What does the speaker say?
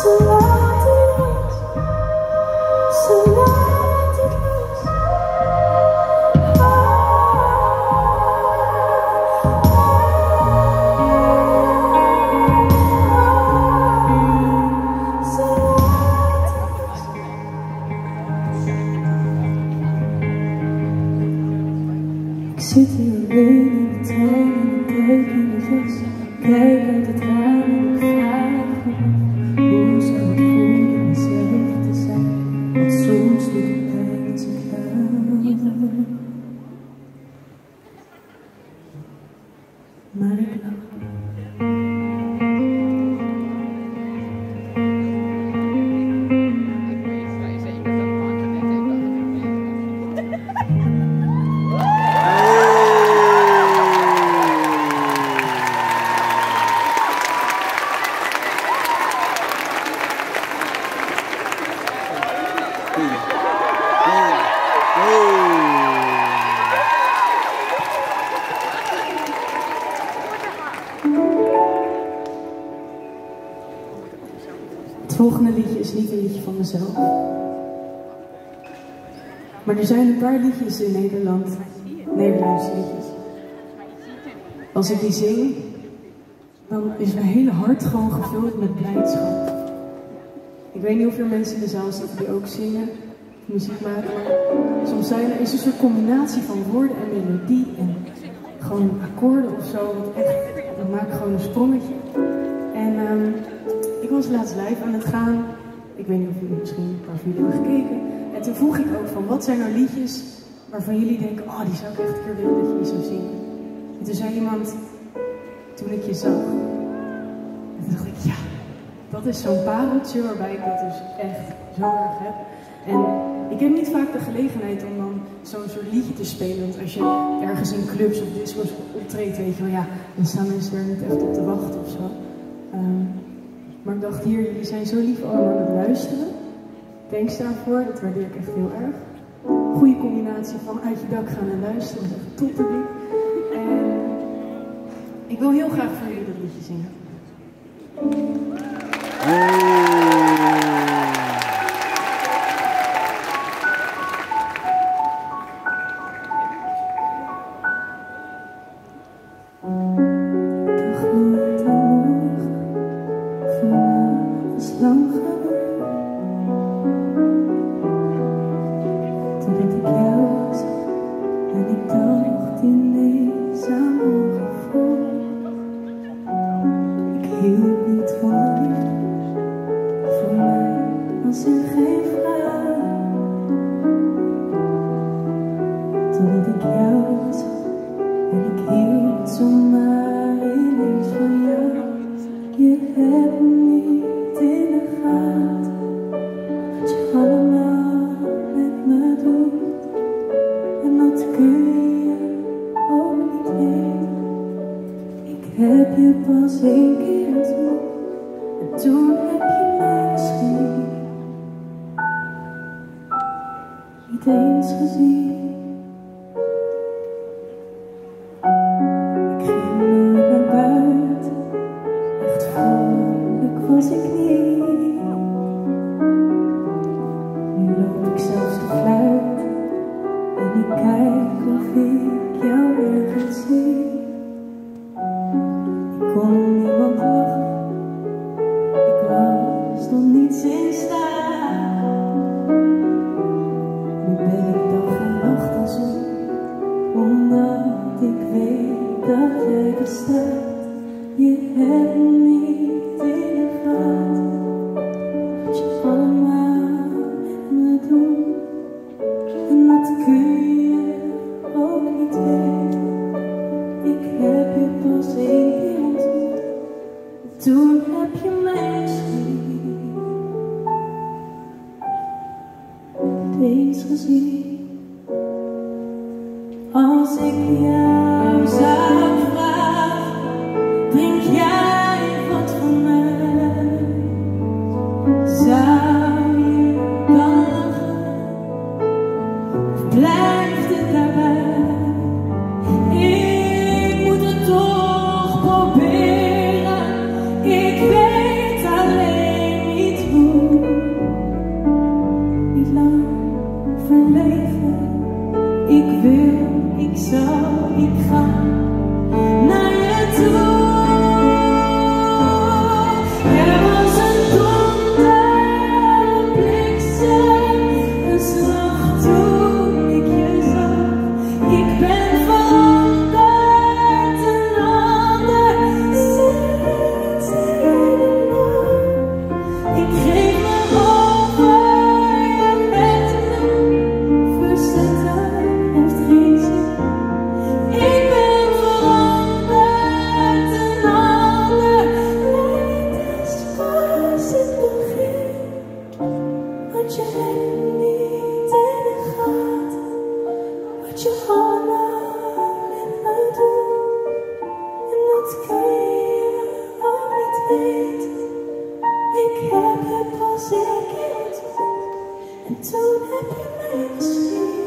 Ik zit hier alleen in de tuin en ik kijk in de vis. Kijk uit het raam en ik vraag me hoe zou het voelen mezelf te zijn. Want soms doet het pijn als ik huil. Maar ik lach. Het volgende liedje is niet een liedje van mezelf. Maar er zijn een paar liedjes in Nederland, Nederlandse liedjes. Als ik die zing, dan is mijn hele hart gewoon gevuld met blijdschap. Ik weet niet hoeveel mensen in de zaal zitten die ook zingen, muziek maken. Soms is een soort combinatie van woorden en melodie en gewoon akkoorden of zo. Dat maakt gewoon een sprongetje. En ik was laatst live aan het gaan. Ik weet niet of jullie misschien een paar van jullie hebben gekeken. En toen vroeg ik ook van, wat zijn nou liedjes waarvan jullie denken, oh, die zou ik echt een keer willen dat je die zou zingen. En toen zei iemand, toen ik je zag. En toen dacht ik, ja, dat is zo'n pareltje waarbij ik dat dus echt zo erg heb. En ik heb niet vaak de gelegenheid om dan zo'n soort liedje te spelen. Want als je ergens in clubs of disco's optreedt, weet je wel, ja, dan staan mensen er niet echt op te wachten of zo. Maar ik dacht, hier, jullie zijn zo lief allemaal aan het luisteren. Thanks daarvoor, dat waardeer ik echt heel erg. Goede combinatie van uit je dak gaan en luisteren, dat is echt top te doen. En ik wil heel graag voor jullie dat liedje zingen. Lang geleden, totdat ik jou zag en ik dacht in deze morgen voor. Ik hield niet van de liefde, voor mij was er geen vraag. Totdat ik jou zag en ik hield zomaar ineens van jou. Je hebt niet in de gaten wat je allemaal met me doet. En dat kun je ook niet weten. Ik heb je pas één keer ontmoet en toen heb je mij misschien niet eens gezien. Ik ging nooit naar buiten, echt vrolijk was ik niet. Nu loop ik zelfs te fluiten en ik kijk of ik jou ergens zie. Ik kon niemand lachen, ik was nog niets in staat. Nu ben ik dag en nacht al zo, omdat ik weet dat jij bestaat. Je hebt niet in de gaten wat je allemaal met me doet. En dat kun je ook niet weten. Ik heb je pas één keer ontmoet en toen heb je mij misschien niet eens gezien. Als ik jou zou vragen, drink jij wat van mij? Zou je dan lachen? Of blijft het daarbij? Ik moet het toch proberen. Ik weet alleen niet weet, ik heb je pas een keer ontmoet en toen heb je mij misschien